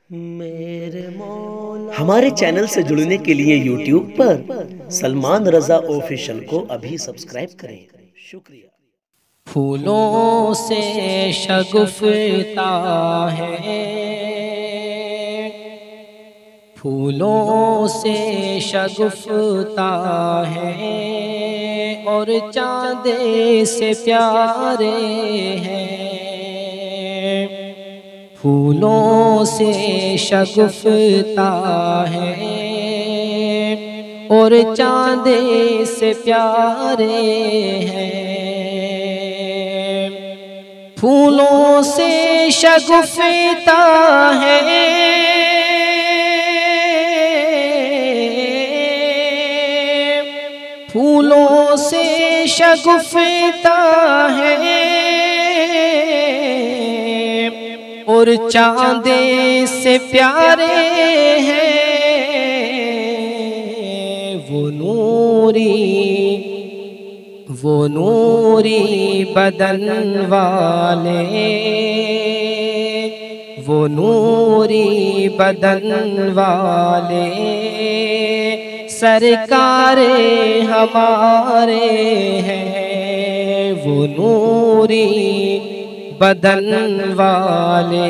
हमारे चैनल से जुड़ने के लिए YouTube पर सलमान रजा ऑफिशियल को अभी सब्सक्राइब करें। शुक्रिया। फूलों से शगुफ्ता है, फूलों से शगुफ्ता है और चांदे से प्यारे हैं। फूलों से शगुफ्ता है और चांदे से प्यारे हैं। फूलों से शगुफ्ता है, फूलों से शगुफ्ता है और चांदे से प्यारे हैं। वो नूरी बदन वाले, वो नूरी बदन वाले सरकार हमारे हैं। वो नूरी बदन वाले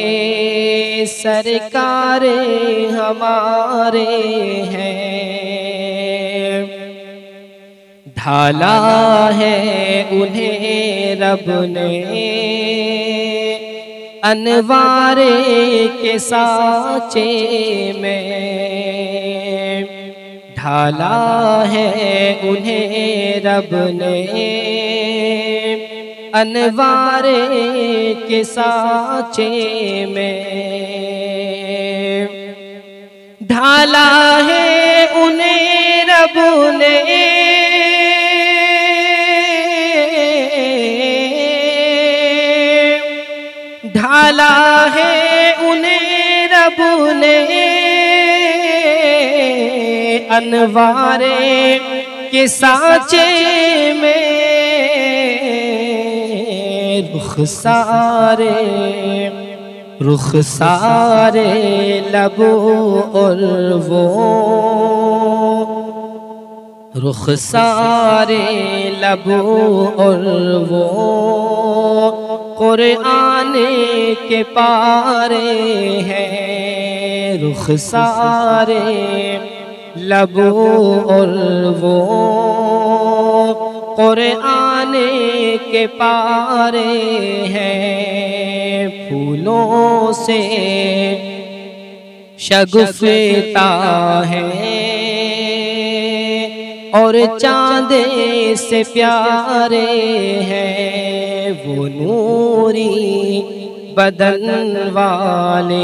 सरकार हमारे हैं। ढाला है उन्हें रब ने अनवारे के साँचे में, ढाला है उन्हें रब ने अनवारे के साँचे में, ढाला है उन्हें रब ने ढाला है उन्हें रब ने अनवारे के साँचे में। रुख सारे लबो और वो रुख सारे लबो और वो कुरान के पारे हैं। रुख सारे लबो और वो कुरान के पारे हैं। फूलों से शगुफ्ता है और चांदे से प्यारे हैं। वो नूरी बदन वाले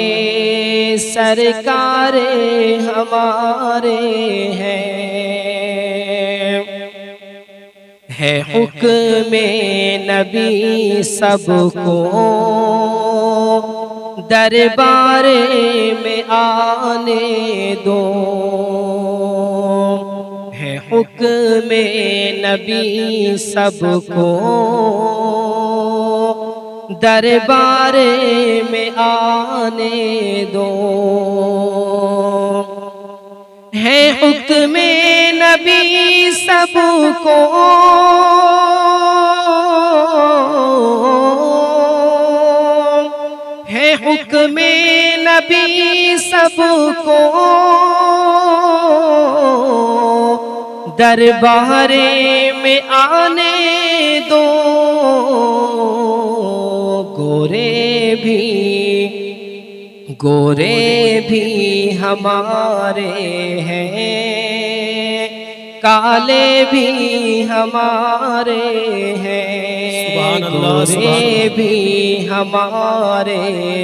सरकार हमारे हैं। है हुक्म नबी सबको दरबार में आने दो, है हुक्म नबी सबको दरबार में आने दो, है हुक्म नबी सबको है हुक्म नबी सबको दरबार में आने दो। गोरे भी हमारे हैं, काले भी हमारे हैं। गोरे भी हमारे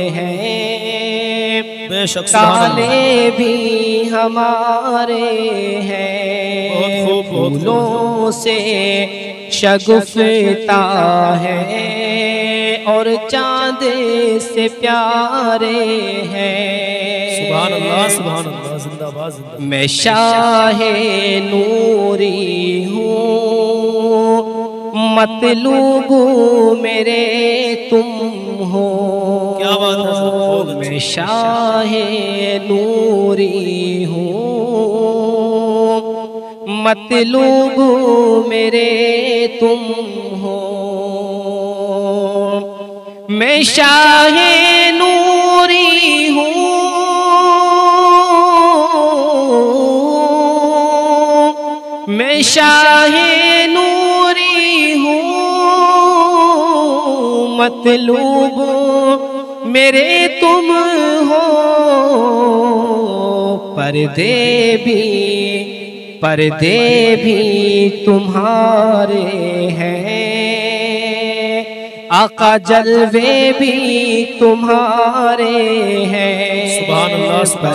हैं, काले भी हमारे हैं। फूलों से शगुफ्ता है और चांदे से प्यारे हैं। सुभान अल्लाह, सुभान अल्लाह, जिंदाबाद जिंदाबाद। मैं शाहे नूरी हूँ, मतलूब मेरे तुम हो। क्या बात है। मैं शाहे नूरी हूँ, मतलूब मेरे तुम हो। मैं शाहे नूरी हूँ, मैं शाहे नूरी हूँ, मतलूब मेरे तुम हो। पर्दे भी तुम्हारे हैं, आका जलवे भी तुम्हारे हैं। सुभान अल्लाह, सुभान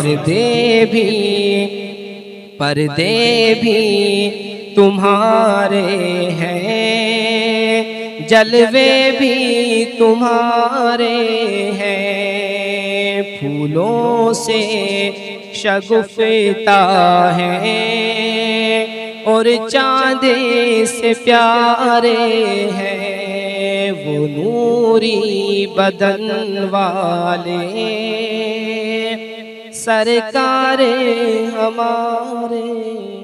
पर्दे भी तुम्हारे हैं, जलवे भी तुम्हारे हैं। फूलों से शगुफ्ता है और चांदे से प्यारे हैं, वो नूरी बदन वाले सरकारे हमारे।